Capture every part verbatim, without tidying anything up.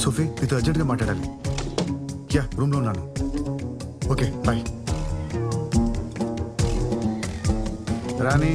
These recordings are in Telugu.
సోఫీ నీతో అర్జెంట్గా మాట్లాడాలి. యా రూమ్లో ఉన్నాను. Okay bye. రాణి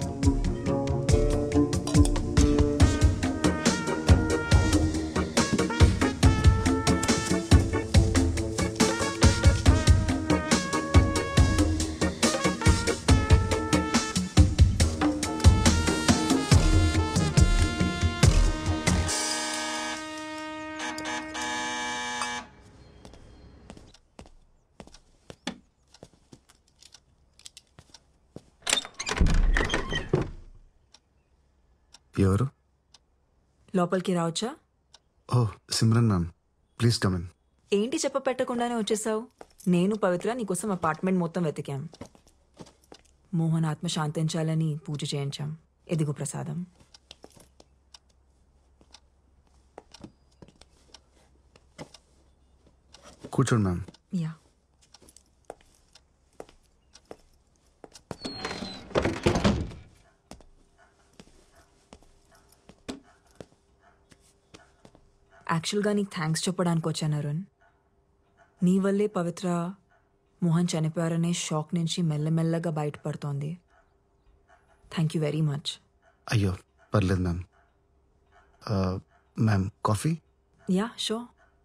ఎవరు? లోపలికి రావచ్చా? Oh Simran ma'am, please come in. ఏంటి చెప్ప పెట్టకుండానే వచ్చేసావు? నేను పవిత్ర నీకోసం అపార్ట్మెంట్ మొత్తం వెతికాం. మోహన్ ఆత్మ శాంతించాలని పూజ చేయించాం. ఎదుగు ప్రసాదం. కూర్చోండి మ్యామ్. యా యాక్చువల్గా నీకు థ్యాంక్స్ చెప్పడానికి వచ్చాను అరుణ్. నీ వల్లే పవిత్ర మోహన్ చనిపోయారనే షాక్ నుంచి మెల్లమెల్లగా బయటపడుతోంది. Thank you very much. అయ్యో పర్లేదు ma'am. Ma'am coffee? Yeah sure.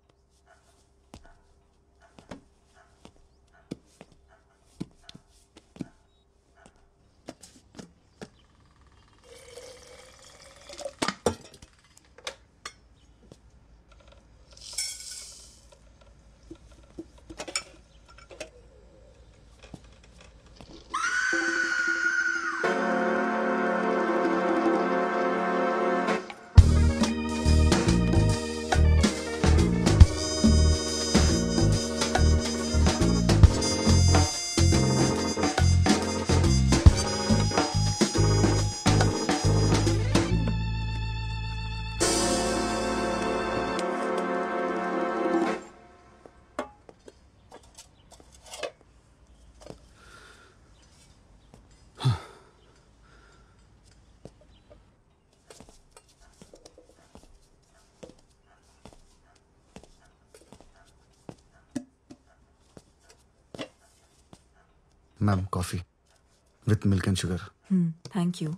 Ma'am coffee with milk and sugar. Thank you.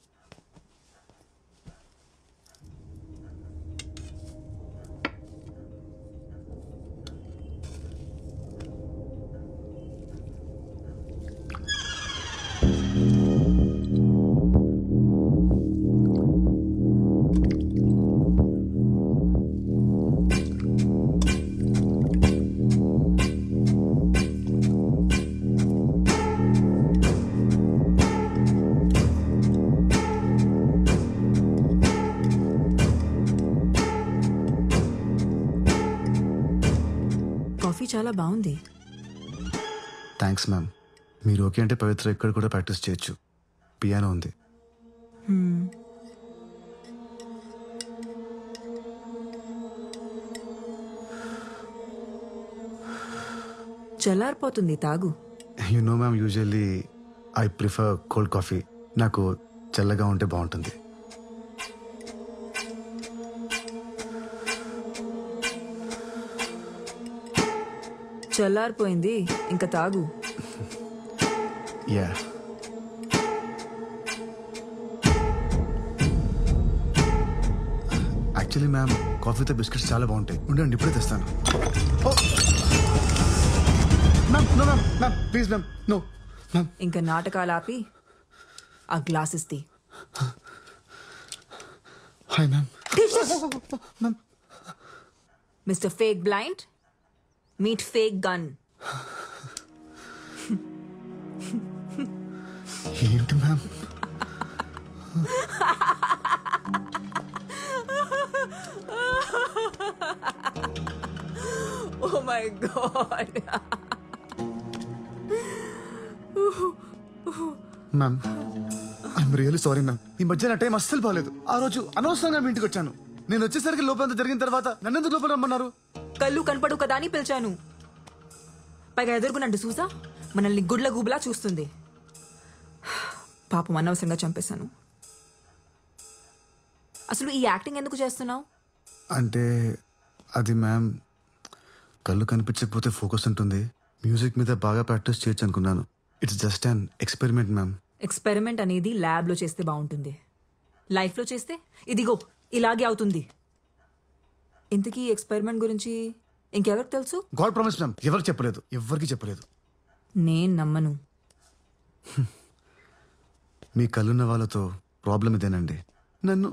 Coffee చాలా బాగుంది. Thanks ma'am. మీరు ఓకే అంటే పవిత్ర ఇక్కడ కూడా ప్రాక్టీస్ చేయొచ్చు. పియానో ఉంది. చల్లారిపోతుంది, తాగు. You know ma'am, usually I prefer cold coffee. నాకు చల్లగా ఉంటే బాగుంటుంది. చల్లారిపోయింది, ఇంకా తాగు. యా యాక్చువల్లీ మ్యామ్ కాఫీతో బిస్కెట్స్ చాలా బాగుంటాయి. ఉండండి ఇప్పుడే తెస్తాను. Ma'am no ma'am ma'am please ma'am no ma'am. ఇంకా నాటకాలు ఆపి ఆ గ్లాసెస్ తీ. Hi ma'am. Ma'am mister fake blind, meet fake gun. ఏంటి ma'am? Oh my God. Ma'am I'm really sorry ma'am. ఈ మధ్య నా టైం అస్సలు బాగాలేదు. ఆ రోజు అనవసరంగా మీ ఇంటికి వచ్చాను. నేను వచ్చేసరికి లోపలంతా జరిగిన తర్వాత నన్నెందుకు లోపల రమ్మన్నారు? కళ్ళు కనపడు కదా అని పిలిచాను. పైగా ఎదుర్కొనండి చూసా మనల్ని గుడ్ల గుబులా చూస్తుంది. పాపం అనవసరంగా చంపేశాను. అసలు ఈ యాక్టింగ్ ఎందుకు చేస్తున్నావు? అంటే అది మ్యామ్ కళ్ళు కనిపించకపోతే ఫోకస్ ఉంటుంది, మ్యూజిక్ మీద బాగా ప్రాక్టీస్ చేయొచ్చు అనుకున్నాను. It's just an experiment ma'am. Experiment అనేది ల్యాబ్లో చేస్తే బాగుంటుంది, లైఫ్లో చేస్తే ఇదిగో ఇలాగే అవుతుంది. ఇంతకీ ఎక్స్పెరిమెంట్ గురించి ఇంకెవరికి తెలుసు? గాడ్ ప్రామిస్ మ్యామ్, ఎవరికి చెప్పలేదు, ఎవరికి చెప్పలేదు. నేను నమ్మను. మీ కళ్ళున్న వాళ్ళతో ప్రాబ్లం ఇదేనండి. నన్ను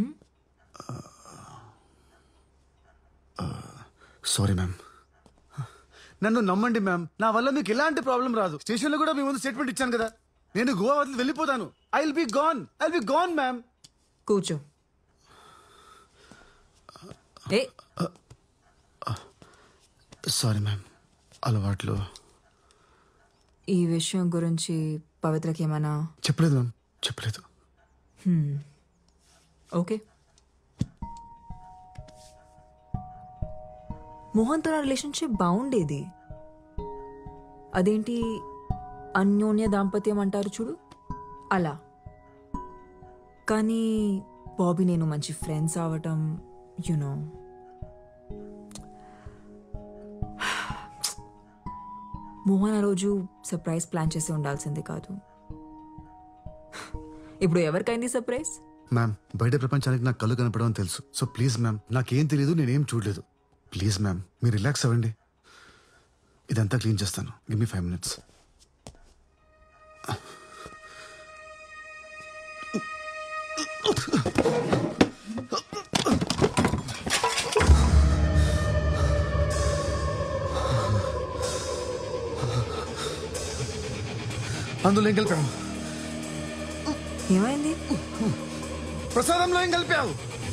సారీ మ్యామ్, నన్ను నమ్మండి మ్యామ్, నా వల్ల మీకు ఎలాంటి ప్రాబ్లం రాదు. స్టేషన్లో కూడా మీ ముందు స్టేట్మెంట్ ఇచ్చాను కదా, నేను గోవా వదిలి వెళ్ళిపోతాను. I will be gone, I will be gone ma'am. కూర్చో. ఏ సారీ మ్యామ్, అలవాట్లు. ఈ విషయం గురించి పవిత్రకి ఏమైనా చెప్పలేదు మ్యామ్, చెప్పలేదు. ఓకే. మోహన్తో నా రిలేషన్షిప్ బాగుండేది. అదేంటి అన్యోన్య దాంపత్యం అంటారు చూడు, అలా. కానీ బాబీ నేను మంచి ఫ్రెండ్స్ అవటం, యునో మోహన్ ఆ రోజు సర్ప్రైజ్ ప్లాన్ చేసి ఉండాల్సింది కాదు. ఇప్పుడు ఎవరికైంది సర్ప్రైజ్? మ్యామ్, బయట ప్రపంచానికి నాకు కళ్ళు కనపడమని తెలుసు. సో ప్లీజ్ మ్యామ్, నాకేం తెలియదు, నేనేం చూడలేదు. ప్లీజ్ మ్యామ్, మీరు రిలాక్స్ అవ్వండి, ఇదంతా క్లీన్ చేస్తాను. Give me five minutes. అందులో ఏం కలిపావు? ఏమైంది? ప్రసాదంలో ఏం కలిపావు?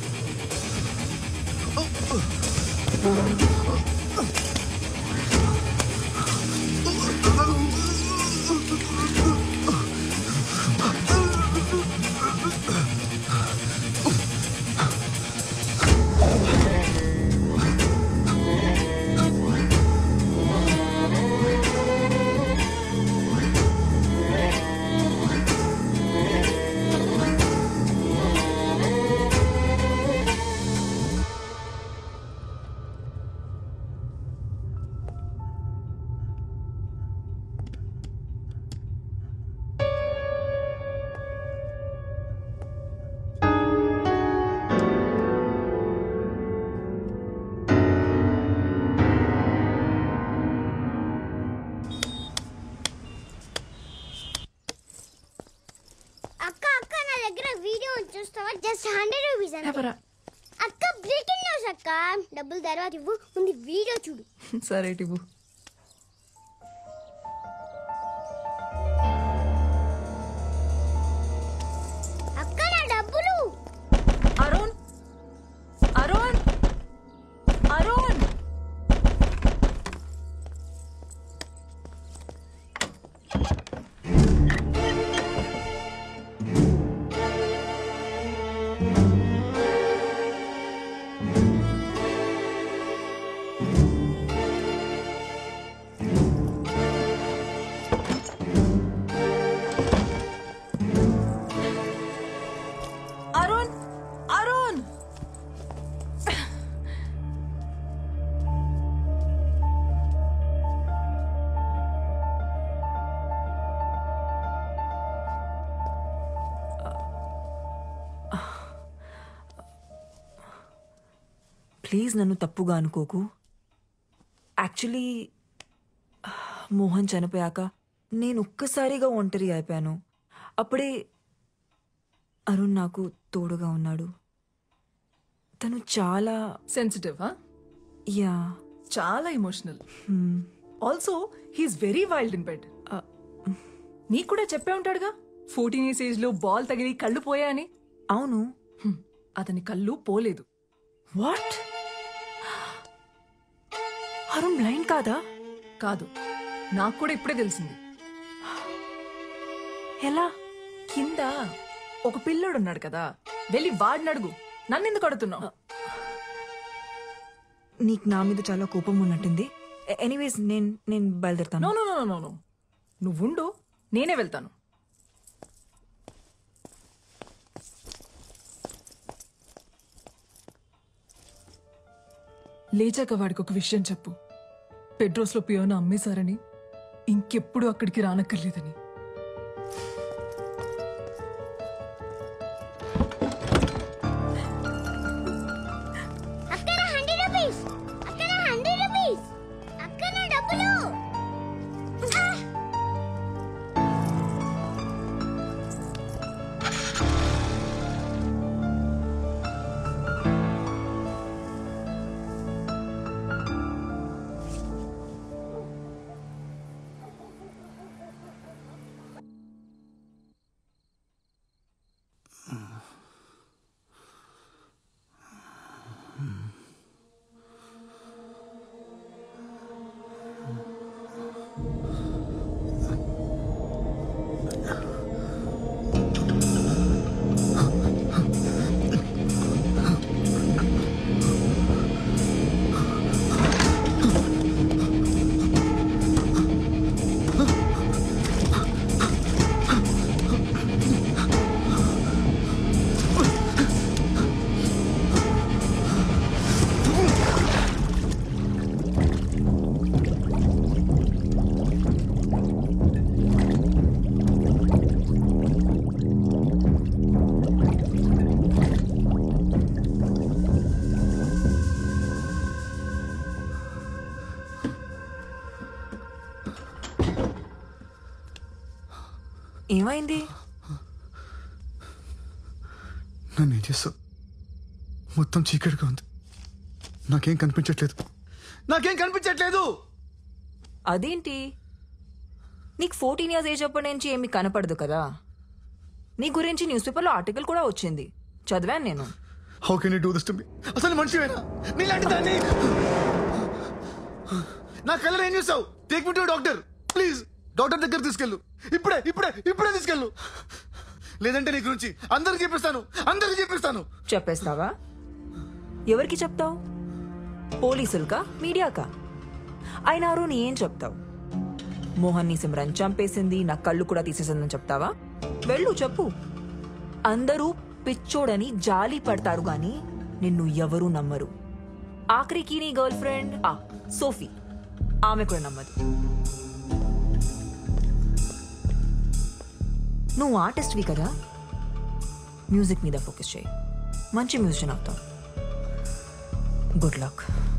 జస్ట్ హండ్రెడ్ రూపీస్ అక్క. బ్రేకింగ్ న్యూస్ అక్క, డబ్బులు తర్వాత ఇవ్వు, ముందు వీడియో చూడు. సరే ఇవ్వు. అక్క నా డబ్బులు. అరుణ్, అరుణ్, అరుణ్. ప్లీజ్ నన్ను తప్పుగా అనుకోకు. యాక్చువల్లీ మోహన్ చనిపోయాక నేను ఒక్కసారిగా ఒంటరి అయిపోయాను. అప్పుడే అరుణ్ నాకు తోడుగా ఉన్నాడు. తను చాలా సెన్సిటివ్. యా, చాలా emotional. Also he's very wild in bed. నీకు కూడా చెప్పే ఉంటాడుగా, ఫోర్టీన్ ఇయర్స్ ఏజ్ లో బాల్ తగిలి కళ్ళు పోయా అని. అవును. హ్మ్. అతని కళ్ళు పోలేదు. వాట్? అరుణ్ బ్లైండ్ కాదా? కాదు, నాకు కూడా ఇప్పుడే తెలిసింది. ఎలా? కింద ఒక పిల్లోడు ఉన్నాడు కదా, వెళ్ళి వాడిని అడుగు, నన్నెందుకు అడుగుతున్నావు? నీకు నా మీద చాలా కోపం ఉన్నట్టుంది. ఎనీవేస్ నేను నేను బయలుదేరుతాను. No no no no no నువ్వుండు, నేనే వెళ్తాను. లేచాక వాడికి ఒక విషయం చెప్పు. పెడ్రోస్లో పియోన అమ్మేశారని, ఇంకెప్పుడు అక్కడికి రానక్కర్లేదని. అక్కడ హండ్రెడ్ రూపీస్, అక్కడ హండ్రెడ్ రూపీస్, అక్కడ డబ్బులు. ఏమైంది? నన్ను ఏం చేస్తావు? మొత్తం చీకటిగా ఉంది, నాకేం కనిపించట్లేదు, నాకేం కనిపించట్లేదు. అదేంటి, నీకు ఫోర్టీన్ ఇయర్స్ ఏజ్ అప్పటి నుంచి ఏమి కనపడదు కదా? నీ గురించి న్యూస్ పేపర్లో ఆర్టికల్ కూడా వచ్చింది, చదివాను నేను. How can you do this to me? అసలు మనిషివేనా నీలాంటి దాన్ని? నా కలర్ ఏం చూసావు? Take me to doctor please. Doctor దగ్గర తీసుకెళ్ళు, ఇప్పుడే ఇప్పుడే ఇప్పుడే తీసుకెళ్ళు. లేదంటే నీ గురించి అందరికి చెప్పిస్తాను, అందరికి చెప్పిస్తాను. చెప్పేస్తావా? ఎవరికి చెప్తావు? పోలీసులకా, మీడియాకా? అయినా నీ ఏం చెప్తావు? మోహన్ ని సిమ్రన్ చంపేసింది, నా కళ్ళు కూడా తీసేసిందని చెప్తావా? వెళ్ళు చెప్పు. అందరూ పిచ్చోడని జాలి పడతారు గాని నిన్ను ఎవరూ నమ్మరు. ఆఖరికి నీ గర్ల్ ఫ్రెండ్ ఆ సోఫీ, ఆమె కూడా నమ్మదు. నువ్వు ఆర్టిస్ట్వి కదా, మ్యూజిక్ మీద ఫోకస్ చేయి, మంచి మ్యూజిషియన్ అవుతావు. Good luck.